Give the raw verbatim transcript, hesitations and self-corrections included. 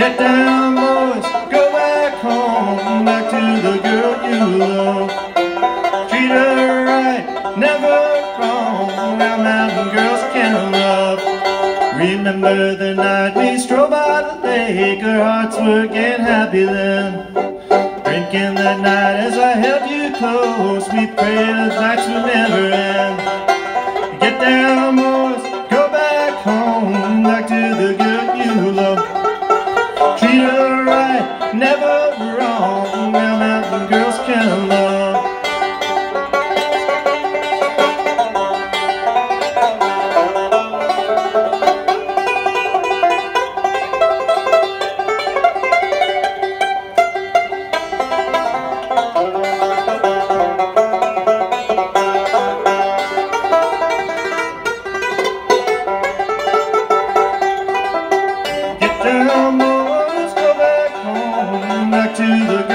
Get down, boys, go back home, back to the girl you love. Treat her right, never wrong, round mountain girls can love. Remember the night we strolled by the lake, our hearts were getting happy then. Drinking that night as I held you close, we prayed the nights would never end. Get down, boys, go back home, back to the girl you love. Treat her right, never wrong, round mountain girls can love. Get down, boys, go back home, back to the